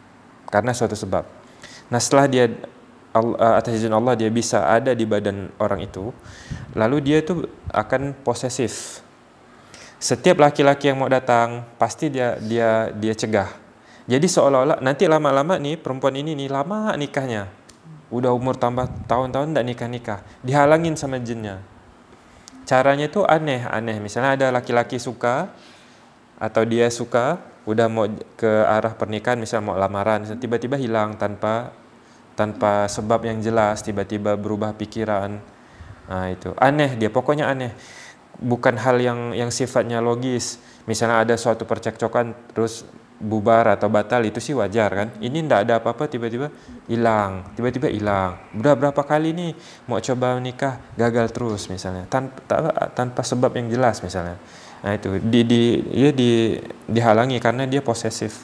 Nah, setelah dia atas izin Allah dia bisa ada di badan orang itu, lalu dia itu akan posesif. Setiap laki-laki yang mau datang pasti dia cegah. Jadi seolah-olah nanti lama-lama nih perempuan ini nih lama nikahnya, udah umur tambah tahun-tahun tidak nikah-nikah, dihalangin sama jinnya. Caranya itu aneh. Misalnya ada laki-laki suka atau dia suka, udah mau ke arah pernikahan, misalnya mau lamaran, tiba-tiba hilang tanpa sebab yang jelas, tiba-tiba berubah pikiran. Nah, itu aneh, dia pokoknya aneh. Bukan hal yang sifatnya logis. Misalnya ada suatu percekcokan terus bubar atau batal, itu sih wajar kan. Ini enggak ada apa-apa, tiba-tiba hilang. Udah berapa kali nih mau coba nikah, gagal terus misalnya. Tanpa sebab yang jelas misalnya. Nah, itu dihalangi karena dia posesif.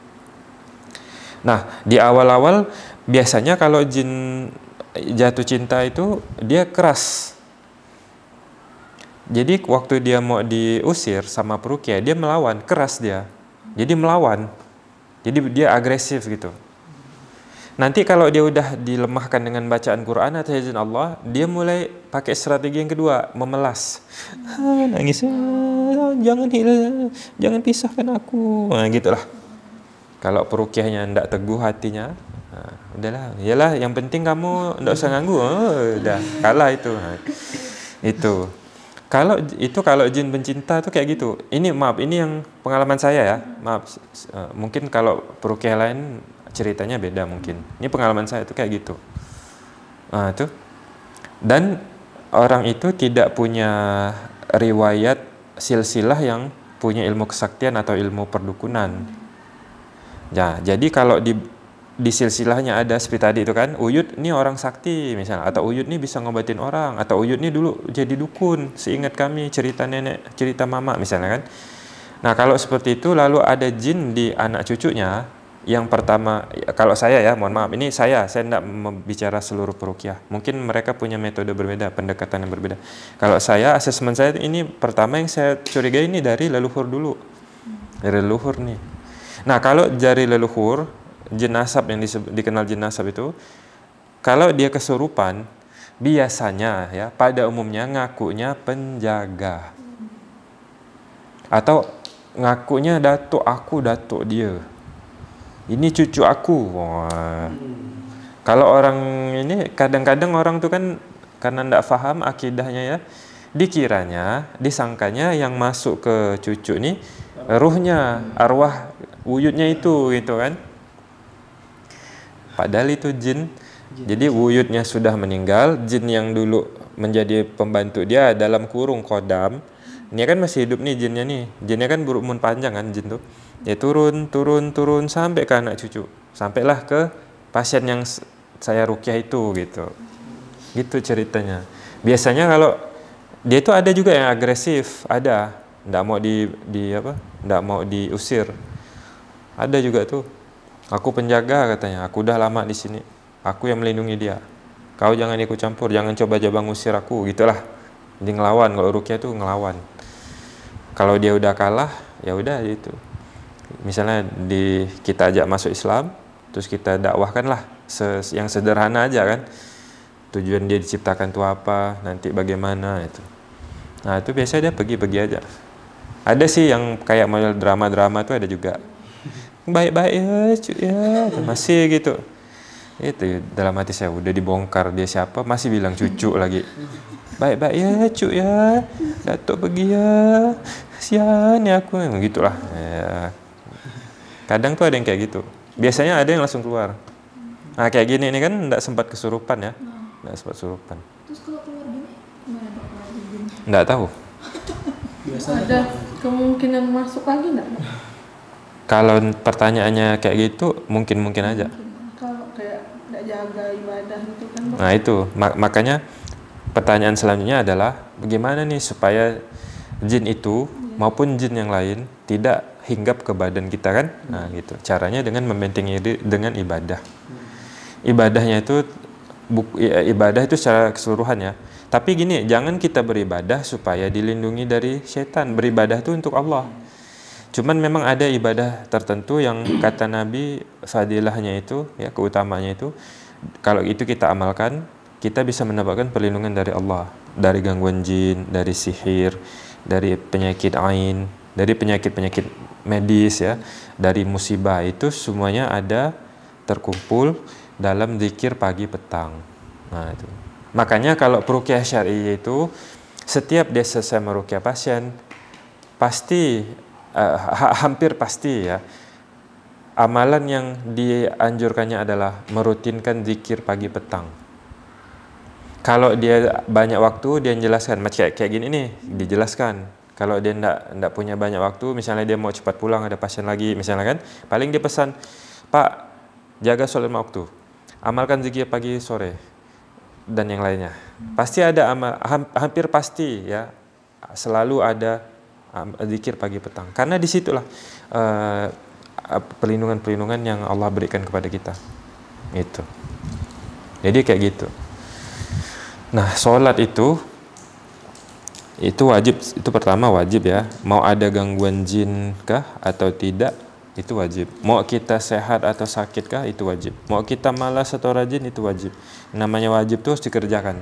Nah, di awal-awal biasanya kalau jin jatuh cinta itu dia keras. Jadi waktu dia mau diusir sama peruqyah, dia melawan, keras dia. Jadi melawan. Jadi dia agresif gitu. Nanti kalau dia udah dilemahkan dengan bacaan Quran atau izin Allah, dia mulai pakai strategi yang kedua, memelas. Nangis, jangan pisahkan aku. Nah, gitulah. Kalau peruqyahnya enggak teguh hatinya, udahlah, iyalah yang penting kamu enggak usah ganggu. Udah kalah itu. Itu. Kalau jin pencinta tuh kayak gitu. Ini yang pengalaman saya ya. Mungkin kalau peruqyah lain ceritanya beda mungkin. Ini pengalaman saya tuh kayak gitu. Nah, itu. Dan orang itu tidak punya riwayat silsilah yang punya ilmu kesaktian atau ilmu perdukunan. Ya, jadi kalau di silsilahnya ada seperti tadi itu kan, Uyut nih orang sakti misalnya, atau Uyut nih bisa ngobatin orang, atau Uyut nih dulu jadi dukun, seingat kami cerita nenek, cerita mama misalnya kan. Nah kalau seperti itu lalu ada jin di anak cucunya, yang pertama, kalau saya ya, mohon maaf, ini saya tidak membicara seluruh peruqyah, mungkin mereka punya metode berbeda, pendekatan yang berbeda. Kalau saya, asesmen saya ini pertama yang saya curigai ini dari leluhur dulu, dari leluhur nih. Nah kalau dari leluhur, jin nasab yang dikenal jin nasab itu, kalau dia kesurupan biasanya ya pada umumnya ngakunya penjaga atau ngakunya datuk aku, datuk dia, ini cucu aku. Wah. Kalau orang ini kadang-kadang orang tuh kan karena tidak paham akidahnya ya, dikiranya, disangkanya yang masuk ke cucu nih ruhnya, arwah wujudnya itu gitu kan. Padahal itu jin. Jadi wujudnya sudah meninggal, jin yang dulu menjadi pembantu dia dalam kurung kodam. Ini kan masih hidup nih jinnya nih. Jinnya kan berumur panjang kan jin tuh. Dia turun sampai ke anak cucu. Sampailah ke pasien yang saya ruqyah itu gitu. Gitu ceritanya. Biasanya kalau dia itu ada juga yang agresif, ada. Nggak mau nggak mau diusir. Ada juga tuh. Aku penjaga katanya, aku udah lama di sini, aku yang melindungi dia. Kau jangan ikut campur, jangan coba-coba ngusir aku, gitulah. Jadi ngelawan, kalau ruqyah itu ngelawan. Kalau dia udah kalah, ya udah itu. Misalnya kita ajak masuk Islam, terus kita dakwahkan lah, yang sederhana aja kan. Tujuan dia diciptakan itu apa, nanti bagaimana itu. Nah itu biasanya dia pergi-pergi aja. Ada sih yang kayak model drama-drama itu ada juga. Baik-baik ya cuy ya, masih gitu. Itu dalam hati saya, udah dibongkar dia siapa, masih bilang cucu lagi. Baik-baik ya cuy ya, datuk pergi ya, kasihan ya aku, gitulah ya. Kadang tuh ada yang kayak gitu, biasanya ada yang langsung keluar. Nah kayak gini ini kan enggak sempat kesurupan ya, enggak sempat kesurupan. Terus kalau keluar gini gimana Pak? Enggak tahu. Biasanya Ada kemungkinan masuk lagi nggak? Kalau pertanyaannya kayak gitu, mungkin aja. Kalau kayak nggak jaga ibadah gitu kan? Nah itu, makanya pertanyaan selanjutnya adalah bagaimana nih supaya jin itu maupun jin yang lain tidak hinggap ke badan kita kan? Nah gitu. Caranya dengan membentengi diri dengan ibadah. Ibadahnya itu ibadah itu secara keseluruhan ya. Tapi gini, jangan kita beribadah supaya dilindungi dari setan. Beribadah itu untuk Allah. Cuman memang ada ibadah tertentu yang kata Nabi fadilahnya itu, ya keutamaannya itu, kalau itu kita amalkan, kita bisa mendapatkan perlindungan dari Allah, dari gangguan jin, dari sihir, dari penyakit ain, dari penyakit-penyakit medis ya, dari musibah, itu semuanya ada terkumpul dalam zikir pagi petang. Nah itu. Makanya kalau peruqyah syar'i itu setiap dia selesai meruqyah pasien pasti hampir pasti ya, amalan yang dianjurkannya adalah merutinkan zikir pagi petang. Kalau dia banyak waktu, dia menjelaskan macam kayak gini nih, dijelaskan. Kalau dia enggak punya banyak waktu, misalnya dia mau cepat pulang, ada pasien lagi misalnya kan, paling dia pesan, Pak, jaga sholat 5 waktu, amalkan zikir pagi sore dan yang lainnya. Pasti ada hampir pasti ya, selalu ada zikir pagi petang, karena disitulah perlindungan-perlindungan yang Allah berikan kepada kita itu. Jadi kayak gitu. Nah sholat itu wajib, itu pertama wajib ya, mau ada gangguan jin kah atau tidak itu wajib, mau kita sehat atau sakit kah itu wajib, mau kita malas atau rajin itu wajib. Namanya wajib itu harus dikerjakan.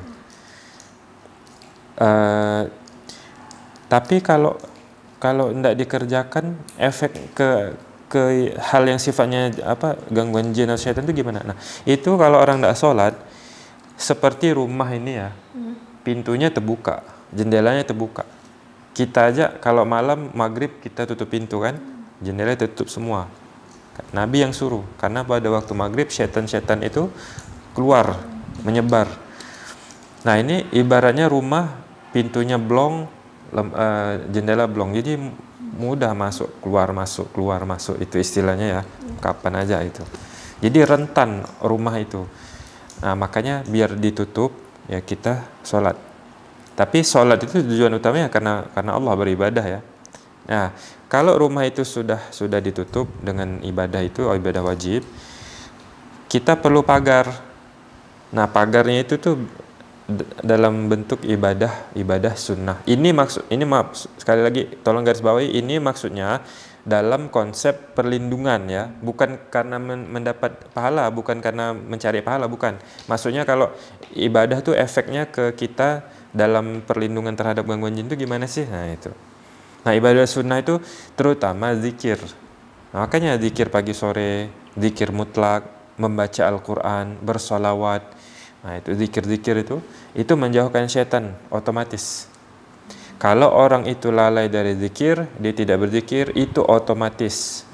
Tapi kalau tidak dikerjakan, efek ke hal yang sifatnya gangguan jin atau syaitan itu gimana? Nah itu kalau orang tidak sholat, seperti rumah ini ya, pintunya terbuka, jendelanya terbuka. Kita aja kalau malam maghrib kita tutup pintu kan, jendela tutup semua. Nabi yang suruh, karena pada waktu maghrib syaitan-syaitan itu keluar, menyebar. Nah ini ibaratnya rumah, pintunya blong, jendela blong, jadi mudah masuk keluar masuk itu istilahnya ya, kapan aja itu. Jadi rentan rumah itu. Nah, makanya biar ditutup ya kita sholat. Tapi sholat itu tujuan utamanya karena Allah beribadah ya. Nah, kalau rumah itu sudah ditutup dengan ibadah itu, ibadah wajib, kita perlu pagar. Nah, pagarnya itu tuh dalam bentuk ibadah sunnah. Ini sekali lagi tolong garis bawahi, ini maksudnya dalam konsep perlindungan ya, bukan karena mendapat pahala, bukan karena mencari pahala, bukan. Maksudnya kalau ibadah tuh efeknya ke kita dalam perlindungan terhadap gangguan jin itu gimana sih? Nah itu. Nah ibadah sunnah itu terutama zikir. Nah, makanya zikir pagi sore, zikir mutlak, membaca Al-Quran, bersolawat. Nah itu zikir-zikir itu menjauhkan setan otomatis. Kalau orang itu lalai dari zikir, dia tidak berzikir, itu otomatis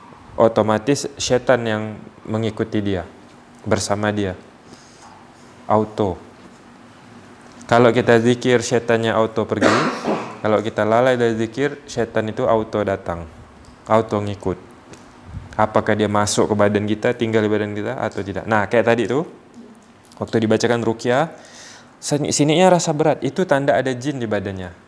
setan yang mengikuti dia, bersama dia, auto. Kalau kita zikir, setannya auto pergi. Kalau kita lalai dari zikir, setan itu auto datang, auto ngikut. Apakah dia masuk ke badan kita, tinggal di badan kita atau tidak. Nah kayak tadi tuh, waktu dibacakan ruqyah, sininya rasa berat, itu tanda ada jin di badannya.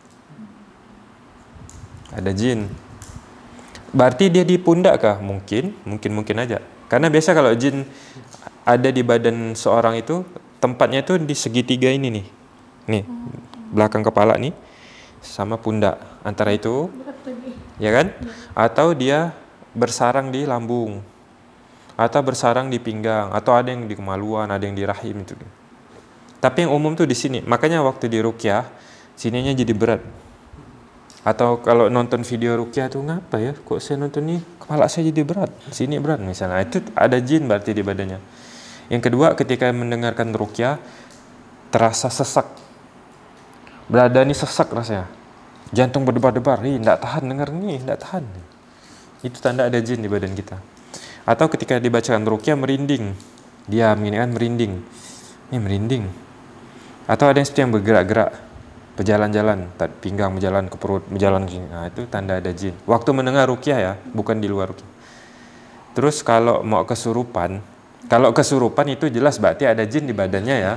Ada jin. Berarti dia di pundak kah? Mungkin aja. Karena biasa kalau jin ada di badan seorang itu, tempatnya itu di segitiga ini nih. Nih, belakang kepala nih sama pundak. Antara itu, ya kan? Atau dia bersarang di lambung. Atau bersarang di pinggang, atau ada yang di kemaluan, ada yang di rahim itu. Tapi yang umum tuh di sini. Makanya waktu di ruqyah, sininya jadi berat. Atau kalau nonton video ruqyah tuh ngapa ya? Kok saya nonton nih kepala saya jadi berat, sini berat misalnya. Itu ada jin berarti di badannya. Yang kedua, ketika mendengarkan ruqyah terasa sesak. Berada nih sesak rasanya. Jantung berdebar-debar, enggak tahan denger nih, enggak tahan. Itu tanda ada jin di badan kita. Atau ketika dibacakan ruqyah merinding. Diam gini kan merinding. Ini merinding. Atau ada yang seperti yang bergerak-gerak. Berjalan-jalan, pinggang berjalan ke perut, berjalan ke sini. Nah, itu tanda ada jin. Waktu mendengar ruqyah ya, bukan di luar ruqyah. Terus kalau mau kesurupan itu jelas berarti ada jin di badannya ya.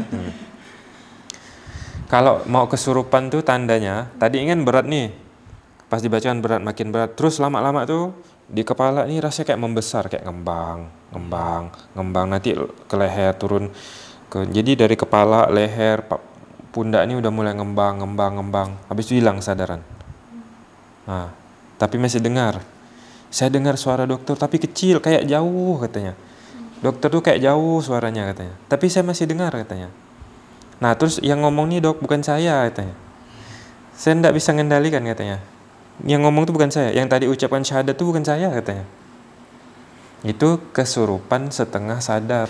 Kalau mau kesurupan tuh tandanya, tadi ingin berat nih. Pas dibacakan berat, makin berat. Terus lama-lama tuh di kepala nih rasanya kayak membesar, kayak ngembang. Nanti ke leher turun jadi dari kepala, leher, pundak ini udah mulai ngembang. Habis itu hilang kesadaran. Nah, tapi masih dengar. Saya dengar suara dokter, tapi kecil, kayak jauh katanya. Dokter tuh kayak jauh suaranya katanya. Tapi saya masih dengar katanya. Nah, terus yang ngomong nih dok, bukan saya katanya. Saya enggak bisa ngendalikan katanya. Yang ngomong tuh bukan saya. Yang tadi ucapkan syahadat tuh bukan saya katanya. Itu kesurupan setengah sadar.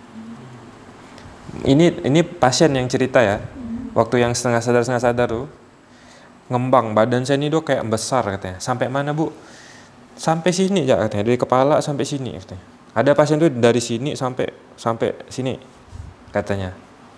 Ini pasien yang cerita ya. Waktu yang setengah sadar tuh ngembang, badan saya ini dok kayak besar katanya. Sampai mana bu? Sampai sini ya katanya, dari kepala sampai sini katanya. Ada pasien tuh dari sini sampai sini katanya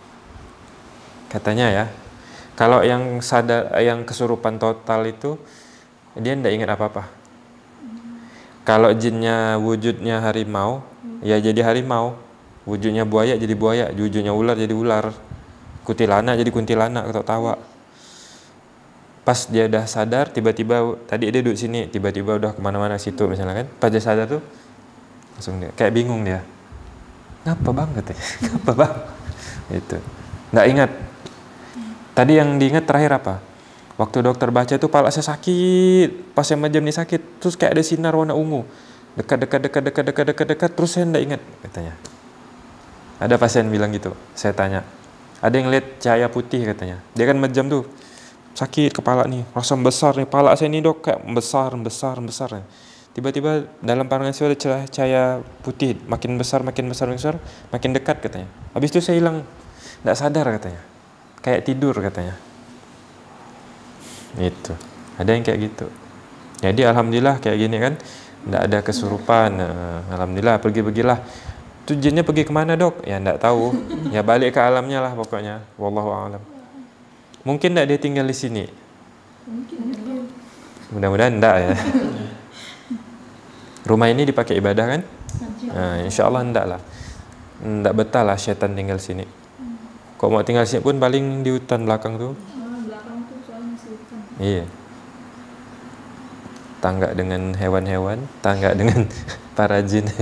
ya. Kalau yang sadar, yang kesurupan total itu dia tidak ingat apa-apa. Kalau jinnya wujudnya harimau, ya jadi harimau. Wujudnya buaya jadi buaya, wujudnya ular jadi ular. Kuntilanak jadi kuntilanak, ketawa. Pas dia udah sadar, tiba-tiba tadi dia duduk sini, tiba-tiba udah kemana-mana situ misalnya kan. Pas dia sadar tuh, langsung dia kayak bingung dia. Ngapa bang katanya? Ngapa bang? Itu. Nggak ingat. Tadi yang diingat terakhir apa? Waktu dokter baca tuh pala saya sakit, pas yang jam ini sakit, terus kayak ada sinar warna ungu. Dekat, terus saya nggak ingat katanya. Ada pasien bilang gitu, saya tanya. Ada yang lihat cahaya putih katanya. Dia kan majam tuh. Sakit kepala nih, rasa besar nih. Kepala saya nih dok kayak besar. Tiba-tiba dalam pandangan saya ada cahaya putih. Makin besar, makin dekat katanya. Habis itu saya hilang. Nggak sadar katanya. Kayak tidur katanya. Itu. Ada yang kayak gitu. Jadi alhamdulillah kayak gini kan. Nggak ada kesurupan. Alhamdulillah pergilah. Itu jinnya pergi kemana dok? Ya enggak tahu. Ya balik ke alamnya lah pokoknya. Wallahu a'lam. Mungkin enggak dia tinggal di sini? Mudah-mudahan enggak ya. Rumah ini dipakai ibadah kan? Nah, insya Allah enggak lah. Enggak betah lah syaitan tinggal sini. Kok mau tinggal sini pun paling di hutan belakang tuh. Belakang tuh soalnya masih hutan. Iya. Tangga dengan hewan-hewan, tangga dengan para jin.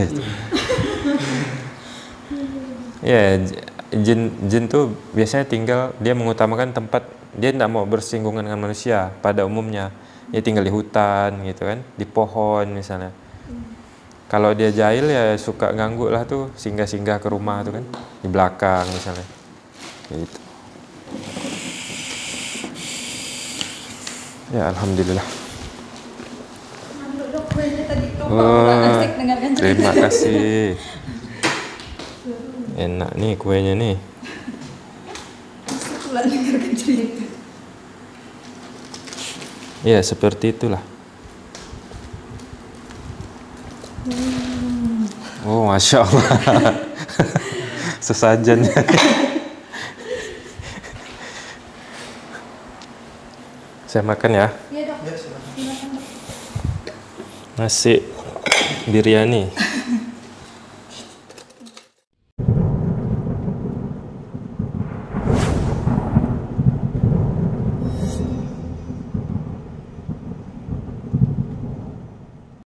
Ya, jin tuh biasanya tinggal, dia mengutamakan tempat, dia tidak mau bersinggungan dengan manusia pada umumnya. Dia tinggal di hutan gitu kan, di pohon misalnya. Kalau dia jahil ya suka ganggu lah tuh, singgah-singgah ke rumah tuh kan, di belakang misalnya. Gitu. Ya alhamdulillah. Dok, kuenya tadi tuh Wah, asik dengarkan cerita. terima kasih. Enak nih kuenya nih. Asik pula dengarkan cerita. Ya seperti itulah. Oh masya Allah. Sesajen. Saya makan ya. Iya dok. Ya, silakan. Silakan dok. Nasi biryani.